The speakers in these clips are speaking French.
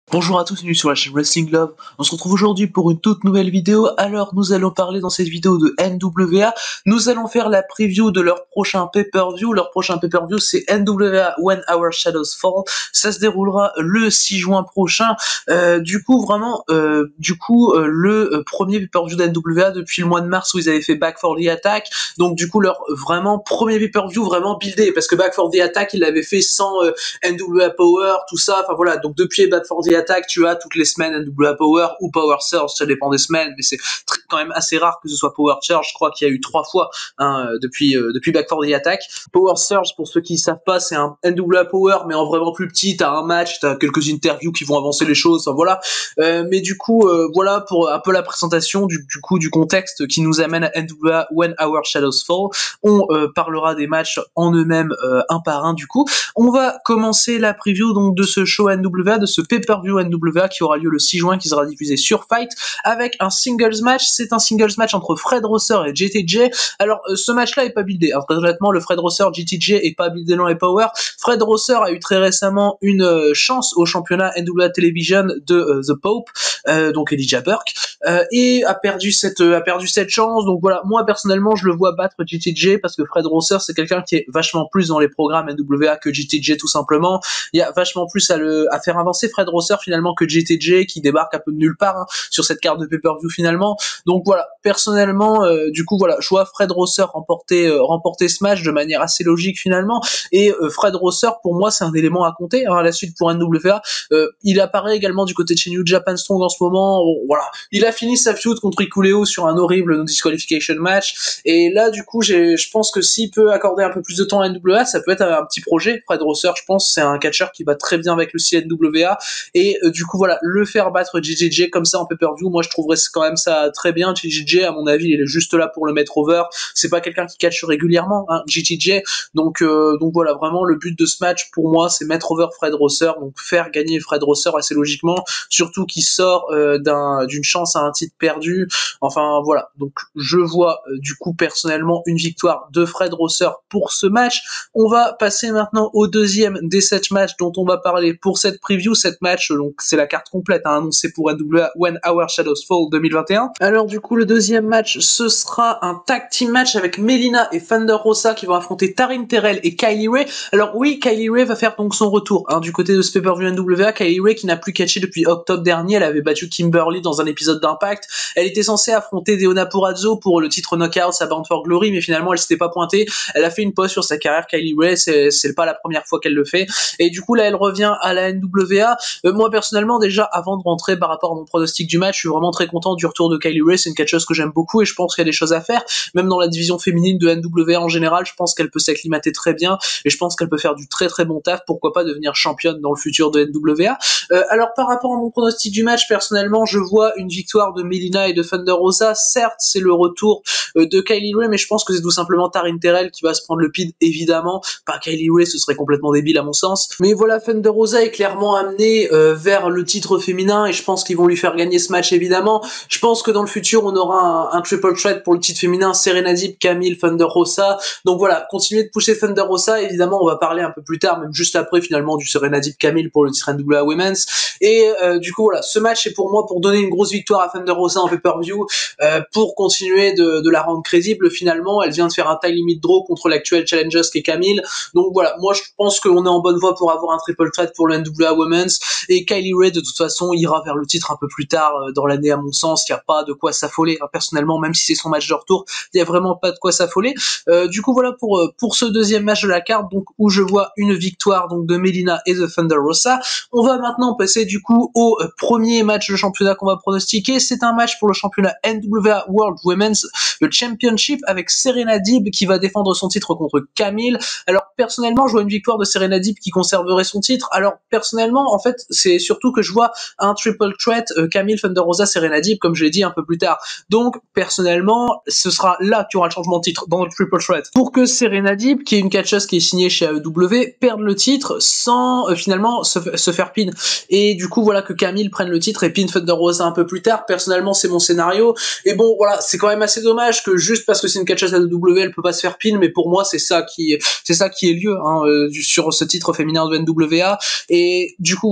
Bonjour à tous, bienvenue sur la chaîne Wrestling Love. On se retrouve aujourd'hui pour une toute nouvelle vidéo. Alors, nous allons parler dans cette vidéo de NWA. Nous allons faire la preview de leur prochain pay-per-view. Leur prochain pay-per-view, c'est NWA When Our Shadows Fall. Ça se déroulera le 6 juin prochain. Le premier pay-per-view d'NWA depuis le mois de mars où ils avaient fait Back for the Attack. Donc, du coup, leur vraiment premier pay-per-view vraiment buildé. Parce que Back for the Attack, ils l'avaient fait sans NWA Power, tout ça. Enfin voilà, donc depuis Back for the Attack, tu as toutes les semaines NWA Power ou Power Surge, ça dépend des semaines, mais c'est quand même assez rare que ce soit Power Surge. Je crois qu'il y a eu 3 fois depuis Back for the Attack. Power Surge, pour ceux qui ne savent pas, c'est un NWA Power, mais en vraiment plus petit. T'as un match, t'as quelques interviews qui vont avancer les choses. Enfin voilà. Mais du coup, voilà pour un peu la présentation du contexte qui nous amène à NWA When Our Shadows Fall. On parlera des matchs en eux-mêmes un par un. Du coup, on va commencer la preview donc de ce show NWA, de ce pay-per-view NWA qui aura lieu le 6 juin, qui sera diffusé sur Fight avec un singles match. C'est un singles match entre Fred Rosser et JTJ. Alors ce match-là est pas buildé. Très honnêtement, le Fred Rosser JTJ est pas buildé dans les Power. Fred Rosser a eu très récemment une chance au championnat NWA Television de The Pope, donc Elijah Burke, et a perdu cette chance. Donc voilà, moi personnellement, je le vois battre JTJ parce que Fred Rosser c'est quelqu'un qui est vachement plus dans les programmes NWA que JTJ tout simplement. Il y a vachement plus à faire avancer Fred Rosser finalement que JTJ qui débarque un peu de nulle part sur cette carte de pay-per-view finalement. Donc voilà, personnellement, du coup voilà, je vois Fred Rosser remporter ce match de manière assez logique finalement. Et Fred Rosser pour moi c'est un élément à compter à la suite pour NWA. Il apparaît également du côté de chez New Japan Strong en ce moment. Voilà, il a fini sa feud contre Hikuleo sur un horrible no disqualification match. Et là du coup je pense que s'il peut accorder un peu plus de temps à NWA, ça peut être un petit projet. Fred Rosser, je pense, c'est un catcheur qui va très bien avec le CNWA. Et du coup voilà, le faire battre JJJ comme ça en pay-per-view, moi je trouverais quand même ça très bien. JJJ à mon avis il est juste là pour le mettre over. C'est pas quelqu'un qui catch régulièrement, JJJ. Donc voilà, vraiment le but de ce match pour moi c'est mettre over Fred Rosser, donc faire gagner Fred Rosser assez logiquement, surtout qu'il sort d'une chance à un titre perdu. Enfin voilà, donc je vois du coup personnellement une victoire de Fred Rosser pour ce match. On va passer maintenant au deuxième des 7 matchs dont on va parler pour cette preview. Cette match, donc c'est la carte complète annoncée pour NWA When Our Shadows Fall 2021. Alors du coup le deuxième match ce sera un tag team match avec Melina et Thunder Rosa qui vont affronter Taryn Terrell et Kylie Ray. Alors oui, Kylie Ray va faire donc son retour du côté de ce pay-per-view NWA. Kylie Ray qui n'a plus catché depuis octobre dernier, elle avait battu Kimberly dans un épisode d'Impact. Elle était censée affronter Deonna Purrazzo pour le titre Knockouts à Bound for Glory, mais finalement elle s'était pas pointée. Elle a fait une pause sur sa carrière, Kylie Ray, c'est pas la première fois qu'elle le fait. Et du coup là elle revient à la NWA. Moi personnellement déjà avant de rentrer par rapport à mon pronostic du match, je suis vraiment très content du retour de Kylie Ray. C'est une catcheuse que j'aime beaucoup et je pense qu'il y a des choses à faire. Même dans la division féminine de NWA en général, je pense qu'elle peut s'acclimater très bien et je pense qu'elle peut faire du très très bon taf. Pourquoi pas devenir championne dans le futur de NWA. Alors par rapport à mon pronostic du match, personnellement je vois une victoire de Melina et de Thunder Rosa. Certes c'est le retour de Kylie Ray, mais je pense que c'est tout simplement Taryn Terrell qui va se prendre le pin évidemment. Pas Kylie Ray, ce serait complètement débile à mon sens. Mais voilà, Thunder Rosa est clairement amené vers le titre féminin et je pense qu'ils vont lui faire gagner ce match évidemment. Je pense que dans le futur on aura un triple threat pour le titre féminin, Serena Deeb, Camille, Thunder Rosa. Donc voilà, continuer de pousser Thunder Rosa. Évidemment on va parler un peu plus tard, même juste après finalement, du Serena Deeb, Camille pour le titre NWA Women's. Et du coup voilà, ce match est pour moi pour donner une grosse victoire à Thunder Rosa en pay-per-view, pour continuer de la rendre crédible finalement. Elle vient de faire un time limit draw contre l'actuel challenger qui est Camille. Donc voilà, moi je pense qu'on est en bonne voie pour avoir un triple threat pour le NWA Women's. Et Kylie Ray de toute façon ira vers le titre un peu plus tard dans l'année à mon sens. Il n'y a pas de quoi s'affoler personnellement, même si c'est son match de retour, il n'y a vraiment pas de quoi s'affoler. Du coup voilà pour ce deuxième match de la carte, donc où je vois une victoire donc de Melina et de Thunder Rosa. On va maintenant passer du coup au premier match de championnat qu'on va pronostiquer. C'est un match pour le championnat NWA World Women's Championship avec Serena Deeb qui va défendre son titre contre Camille. Alors personnellement je vois une victoire de Serena Deeb qui conserverait son titre. Alors personnellement en fait c'est surtout que je vois un triple threat Camille, Thunder Rosa, Serena Deeb comme je l'ai dit un peu plus tard. Donc personnellement ce sera là qu'il y aura le changement de titre dans le triple threat pour que Serena Deeb, qui est une catcheuse qui est signée chez AEW, perde le titre sans finalement se faire pin. Et du coup voilà que Camille prenne le titre et pin Thunder Rosa un peu plus tard. Personnellement c'est mon scénario. Et bon voilà, c'est quand même assez dommage que juste parce que c'est une catcheuse AEW elle peut pas se faire pin, mais pour moi c'est ça qui est lieu sur ce titre féminin de NWA. Et du coup oui,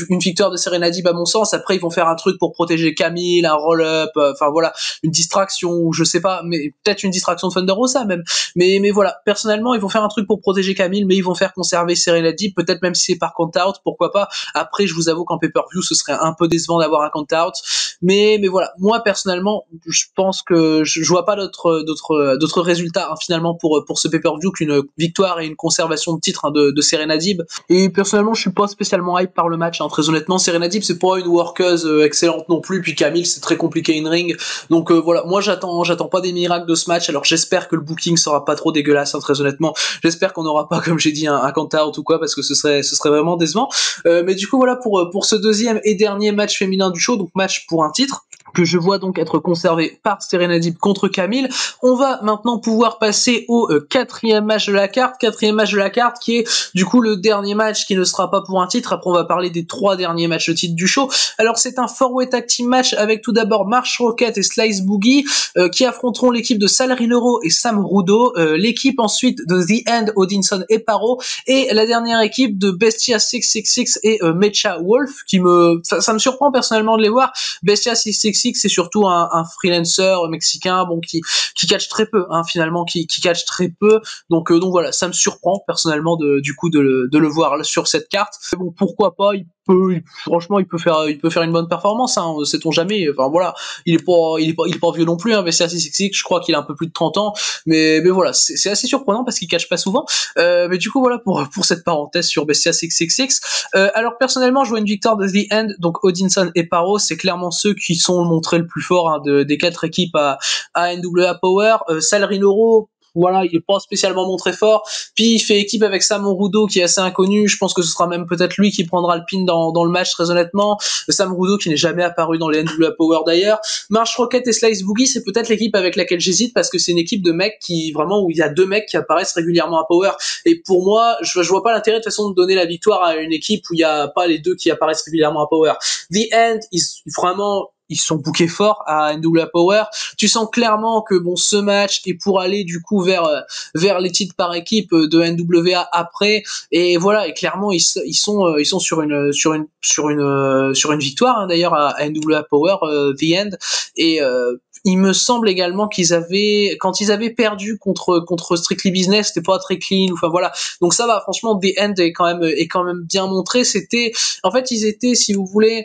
une victoire de Serena Deeb à mon sens. Après ils vont faire un truc pour protéger Camille, un roll-up, enfin voilà, une distraction, ou je sais pas, mais peut-être une distraction de Thunder Rosa même. Mais voilà, personnellement ils vont faire un truc pour protéger Camille, mais ils vont faire conserver Serena Deeb, peut-être même si c'est par count-out, pourquoi pas. Après je vous avoue qu'en pay-per-view ce serait un peu décevant d'avoir un count-out, mais voilà, moi personnellement je pense que je vois pas d'autres résultats, hein, finalement pour ce pay-per-view qu'une victoire et une conservation de titre, hein, de Serena Deeb. Et personnellement je suis pas spécialement hype par le match, hein, très honnêtement. Serena Deeb c'est pas une workeuse excellente non plus, puis Camille c'est très compliqué in ring, donc voilà, moi j'attends pas des miracles de ce match. Alors j'espère que le booking sera pas trop dégueulasse, hein, très honnêtement. J'espère qu'on n'aura pas, comme j'ai dit, un count-out ou quoi, parce que ce serait vraiment décevant. Mais du coup voilà pour ce deuxième et dernier match féminin du show, donc match pour un titre que je vois donc être conservé par Serena Deeb contre Camille. On va maintenant pouvoir passer au quatrième match de la carte, qui est du coup le dernier match qui ne sera pas pour un titre. Après on va parler des 3 derniers matchs de titre du show. Alors c'est un 4-way tag team match avec tout d'abord Marsh Rocket et Slice Boogie qui affronteront l'équipe de Sal Rinauro et Sam Rudo, l'équipe ensuite de The End, Odinson et Paro, et la dernière équipe de Bestia 666 et Mecha Wolf, ça me surprend personnellement de les voir. Bestia 666 c'est surtout un freelancer mexicain, bon, qui catch très peu, hein, finalement, qui catch très peu, donc voilà, ça me surprend personnellement de le voir là, sur cette carte. Mais bon, pourquoi pas, franchement il peut faire une bonne performance, hein, sait-on jamais. Enfin voilà, il est pas vieux non plus, hein, Bestia 666, je crois qu'il a un peu plus de 30 ans, mais voilà, c'est assez surprenant parce qu'il catch pas souvent. Mais du coup voilà pour cette parenthèse sur Bestia 666. Alors personnellement je vois une victoire de The End, donc Odinson et Paro, c'est clairement ceux qui sont montrés le plus fort, hein, des 4 équipes à NWA Power. Sal Rinauro, voilà, il est pas spécialement montré fort. Puis il fait équipe avec Sam Rudo qui est assez inconnu. Je pense que ce sera même peut-être lui qui prendra le pin dans le match, très honnêtement. Sam Rudo qui n'est jamais apparu dans les NWA Power d'ailleurs. Marsh Rocket et Slice Boogie, c'est peut-être l'équipe avec laquelle j'hésite parce que c'est une équipe de mecs où il y a 2 mecs qui apparaissent régulièrement à Power. Et pour moi, je vois pas l'intérêt de toute façon de donner la victoire à une équipe où il y a pas les 2 qui apparaissent régulièrement à Power. The End, ils sont bookés fort à NWA Power. Tu sens clairement que bon, ce match est pour aller du coup vers les titres par équipe de NWA après. Et voilà, et clairement ils sont sur une victoire, hein, d'ailleurs à NWA Power, The End. Et il me semble également quand ils avaient perdu contre Strictly Business, c'était pas très clean, enfin voilà. Donc ça va, franchement, The End est quand même bien montré. En fait, ils étaient, si vous voulez,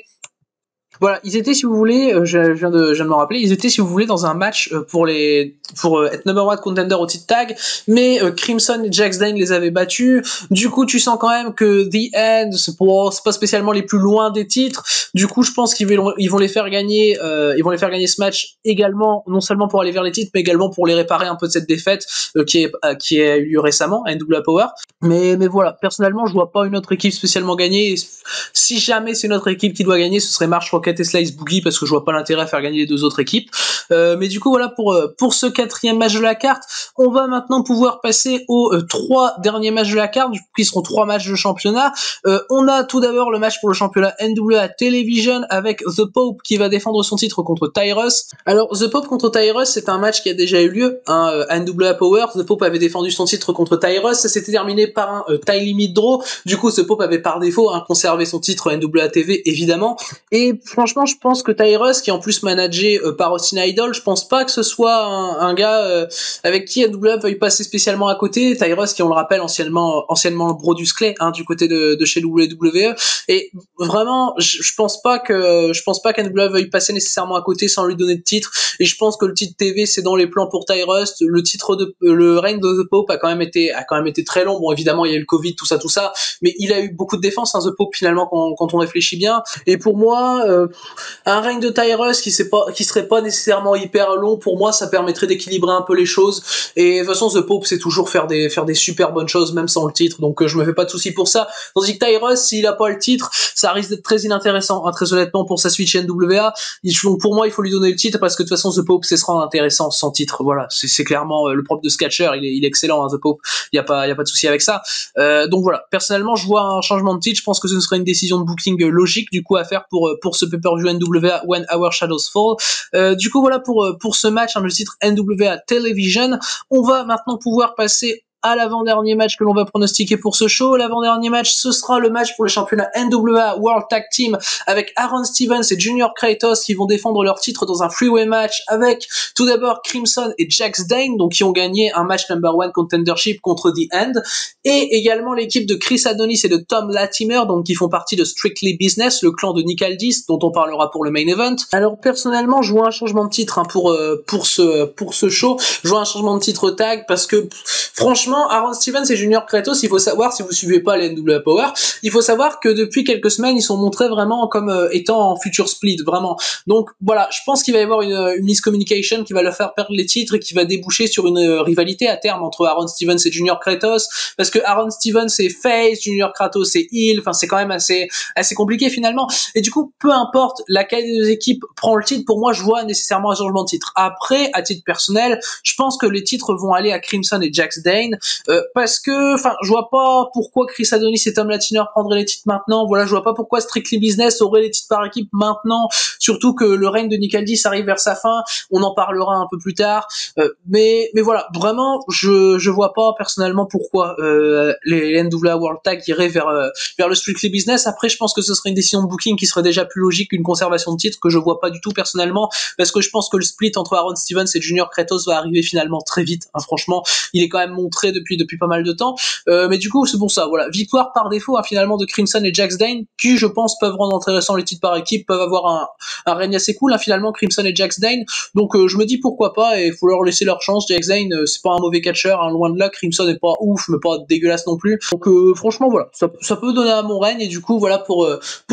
je viens de me rappeler, ils étaient, si vous voulez, dans un match pour être number one contender au titre tag, mais Crimson et Jax Dane les avaient battus. Du coup, tu sens quand même que The End, c'est pas spécialement les plus loin des titres. Du coup, je pense qu'ils vont les faire gagner, ce match également, non seulement pour aller vers les titres, mais également pour les réparer un peu de cette défaite qui a eu lieu récemment à NWA Power. Mais voilà, personnellement, je vois pas une autre équipe spécialement gagner. Si jamais c'est une autre équipe qui doit gagner, ce serait Marsh Rocket et Slice Boogie, parce que je vois pas l'intérêt à faire gagner les 2 autres équipes. Mais du coup voilà pour ce 4e match de la carte. On va maintenant pouvoir passer aux 3 derniers matchs de la carte, qui seront 3 matchs de championnat. On a tout d'abord le match pour le championnat NWA Television avec The Pope qui va défendre son titre contre Tyrus. Alors The Pope contre Tyrus, c'est un match qui a déjà eu lieu, hein, à NWA Power. The Pope avait défendu son titre contre Tyrus, ça s'était terminé par un tie limit draw. Du coup The Pope avait par défaut, hein, conservé son titre NWA TV évidemment. Et franchement, je pense que Tyrus, qui est en plus managé par Austin Idol, je pense pas que ce soit un gars avec qui NWA veuille passer spécialement à côté. Tyrus, qui on le rappelle anciennement le Brodus Clay, hein, du côté de chez WWE. Et vraiment, je pense pas qu'NWA veuille passer nécessairement à côté sans lui donner de titre. Et je pense que le titre TV, c'est dans les plans pour Tyrus. Le règne de The Pope a quand même été très long. Bon, évidemment, il y a eu le Covid, tout ça, mais il a eu beaucoup de défense, hein, The Pope, finalement, quand on réfléchit bien. Et pour moi, un règne de Tyrus qui serait pas nécessairement hyper long, pour moi, ça permettrait d'équilibrer un peu les choses. Et de toute façon, The Pope sait toujours faire des super bonnes choses, même sans le titre. Donc, je me fais pas de soucis pour ça. Tandis que Tyrus, s'il a pas le titre, ça risque d'être très inintéressant, hein, très honnêtement, pour sa switch NWA. Pour moi, il faut lui donner le titre parce que de toute façon, The Pope, c'est se rendre intéressant sans titre. Voilà. C'est clairement le propre de ce catcher. Il est excellent, hein, The Pope. Il y a pas de souci avec ça. Donc voilà. Personnellement, je vois un changement de titre. Je pense que ce serait une décision de booking logique, du coup, à faire pour ce pay-per-view NWA When Our Shadows Fall. Du coup, voilà pour ce match, hein, le titre NWA Television. On va maintenant pouvoir passer à l'avant-dernier match que l'on va pronostiquer pour ce show. L'avant-dernier match, ce sera le match pour le championnat NWA World Tag Team avec Aaron Stevens et Junior Kratos qui vont défendre leur titre dans un freeway match avec tout d'abord Crimson et Jax Dane, donc qui ont gagné un match number one contendership contre The End, et également l'équipe de Chris Adonis et de Tom Latimer, donc qui font partie de Strictly Business, le clan de Nick Aldis, dont on parlera pour le main event. Alors personnellement, je vois un changement de titre pour ce show. Je vois un changement de titre tag parce que franchement, Aaron Stevens et Junior Kratos, il faut savoir, si vous suivez pas les NWA Power, il faut savoir que depuis quelques semaines, ils sont montrés vraiment comme étant en future split, vraiment. Donc voilà, je pense qu'il va y avoir une miscommunication qui va leur faire perdre les titres et qui va déboucher sur une rivalité à terme entre Aaron Stevens et Junior Kratos, parce que Aaron Stevens c'est face, Junior Kratos c'est heel, enfin c'est quand même assez compliqué finalement. Et du coup, peu importe laquelle des deux équipes prend le titre, pour moi je vois nécessairement un changement de titre. Après, à titre personnel, je pense que les titres vont aller à Crimson et Jax Dane, parce que, enfin, je vois pas pourquoi Chris Adonis et Tom Latimer prendraient les titres maintenant. Voilà, je vois pas pourquoi Strictly Business aurait les titres par équipe maintenant, surtout que le règne de Nick Aldis arrive vers sa fin. On en parlera un peu plus tard, mais voilà, vraiment, je vois pas personnellement pourquoi les NWA World Tag iraient vers le Strictly Business. Après, je pense que ce serait une décision de booking qui serait déjà plus logique qu'une conservation de titre, que je vois pas du tout personnellement, parce que je pense que le split entre Aaron Stevens et Junior Kratos va arriver finalement très vite, hein, franchement, il est quand même montré depuis pas mal de temps, mais du coup c'est pour ça, voilà, victoire par défaut, hein, finalement, de Crimson et Jax Dane, qui je pense peuvent rendre intéressant les titres par équipe, peuvent avoir un règne assez cool, hein, finalement, Crimson et Jax Dane, donc je me dis pourquoi pas, et il faut leur laisser leur chance. Jax Dane, c'est pas un mauvais catcheur, hein, loin de là. Crimson est pas ouf, mais pas dégueulasse non plus, donc franchement voilà, ça peut donner à mon règne. Et du coup voilà pour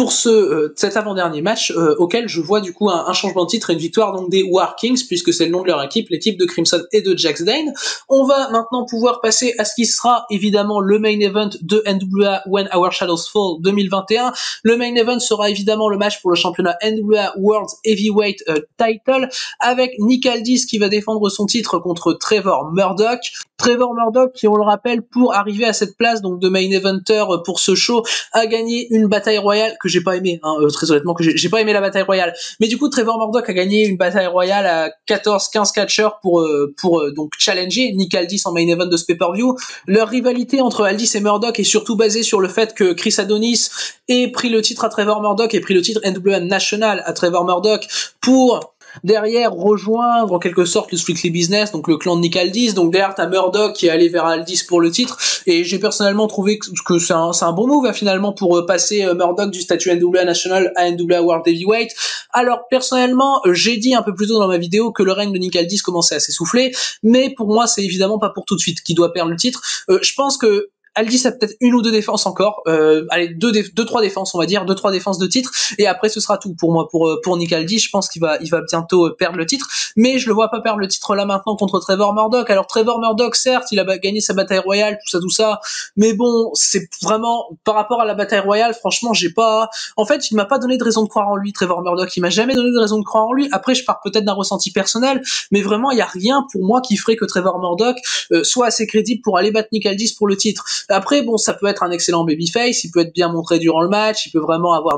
cet avant-dernier match auquel je vois du coup un changement de titre et une victoire donc des War Kings, puisque c'est le nom de leur équipe, l'équipe de Crimson et de Jax Dane. On va maintenant pouvoir passer à ce qui sera évidemment le main event de NWA When Our Shadows Fall 2021. Le main event sera évidemment le match pour le championnat NWA World Heavyweight Title, avec Nick Aldis qui va défendre son titre contre Trevor Murdoch. Trevor Murdoch, qui on le rappelle, pour arriver à cette place donc de main eventer pour ce show, a gagné une bataille royale que j'ai pas aimé, hein, très honnêtement, que j'ai pas aimé la bataille royale. Mais du coup, Trevor Murdoch a gagné une bataille royale à 14-15 catcheurs pour donc challenger Nick Aldis en main event de ce pay-per-view. Leur rivalité entre Aldis et Murdoch est surtout basée sur le fait que Chris Adonis ait pris le titre à Trevor Murdoch, et pris le titre NWA National à Trevor Murdoch pour derrière rejoindre en quelque sorte le Strictly Business, donc le clan de Nick Aldis. Donc derrière t'as Murdoch qui est allé vers Aldis pour le titre, et j'ai personnellement trouvé que c'est un bon move, hein, finalement, pour passer Murdoch du statut NWA National à NWA World Heavyweight. Alors personnellement, j'ai dit un peu plus tôt dans ma vidéo que le règne de Nick Aldis commençait à s'essouffler, mais pour moi c'est évidemment pas pour tout de suite qu'il doit perdre le titre. Je pense que Aldis a peut-être une ou deux défenses encore, allez, deux, trois défenses, on va dire, deux, trois défenses de titre, et après ce sera tout pour moi, pour Nick Aldis. Je pense qu'il va bientôt perdre le titre, mais je le vois pas perdre le titre là maintenant contre Trevor Murdoch. Alors Trevor Murdoch, certes, il a gagné sa bataille royale, tout ça, mais bon, c'est vraiment, par rapport à la bataille royale, franchement, en fait, il m'a pas donné de raison de croire en lui, Trevor Murdoch, il m'a jamais donné de raison de croire en lui. Après, je pars peut-être d'un ressenti personnel, mais vraiment, il y a rien pour moi qui ferait que Trevor Murdoch soit assez crédible pour aller battre Nick Aldis pour le titre. Après, bon, ça peut être un excellent babyface, il peut être bien montré durant le match, il peut vraiment avoir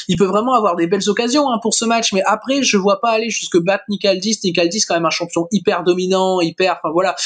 des belles occasions, hein, pour ce match, mais après, je vois pas aller jusque battre Nick Aldis. Nick Aldis, quand même un champion hyper dominant, hyper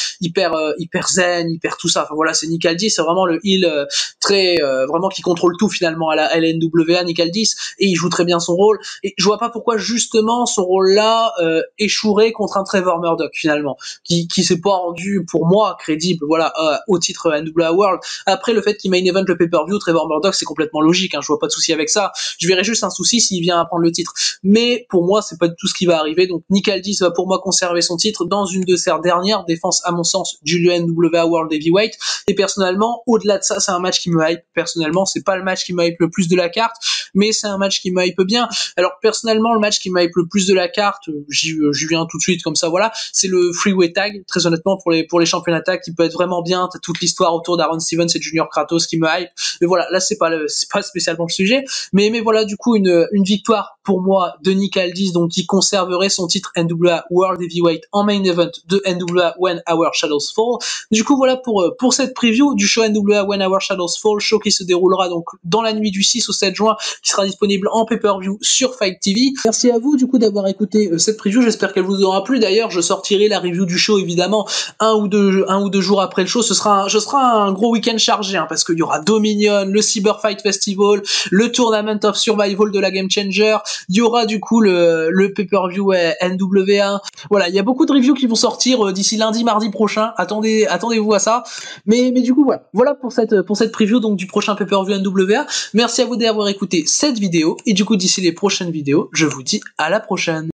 zen, hyper tout ça. Enfin voilà, c'est Nick Aldis, c'est vraiment le heel très vraiment qui contrôle tout finalement à la LNWA, Nick Aldis, et il joue très bien son rôle. Et je vois pas pourquoi justement son rôle-là échouerait contre un Trevor Murdoch finalement, qui s'est pas rendu pour moi crédible, voilà, au titre NWA World. Après, le fait qu'il main event le pay-per-view, Trevor Murdoch, c'est complètement logique, hein, je vois pas de souci avec ça. Je verrais juste un souci s'il vient à prendre le titre. Mais pour moi, c'est pas du tout ce qui va arriver. Donc Nick Aldis va pour moi conserver son titre dans une de ses dernières défenses, à mon sens, du NWA World Heavyweight. Et personnellement, au-delà de ça, c'est un match qui me hype. Personnellement, c'est pas le match qui me hype le plus de la carte, mais c'est un match qui me hype bien. Alors personnellement, le match qui me hype le plus de la carte, j'y viens tout de suite comme ça, voilà, c'est le Freeway Tag. Très honnêtement, pour les championnats tag, qui peut être vraiment bien. T'as toute l'histoire autour d'Aaron Stevens et Junior Kratos qui me hype. Mais voilà, là c'est pas spécialement le sujet. Mais voilà, du coup, une victoire pour moi de Nick Aldis, donc qui conserverait son titre NWA World Heavyweight en main event de NWA When Our Shadows Fall. Du coup voilà pour cette preview du show NWA When Our Shadows Fall, show qui se déroulera donc dans la nuit du 6 au 7 juin, qui sera disponible en pay-per-view sur Fight TV. Merci à vous du coup d'avoir écouté cette preview, j'espère qu'elle vous aura plu. D'ailleurs je sortirai la review du show évidemment un ou deux jours après le show. Ce sera un gros week-end chargé, hein, parce qu'il y aura Dominion, le Cyber Fight Festival, le Tournament of Survival de la Game Changer, il y aura du coup le pay-per-view NWA. Voilà, il y a beaucoup de reviews qui vont sortir d'ici lundi, mardi prochain. Attendez-vous à ça. Mais du coup voilà pour cette preview donc du prochain pay-per-view NWA. Merci à vous d'avoir écouté cette vidéo et du coup d'ici les prochaines vidéos, je vous dis à la prochaine.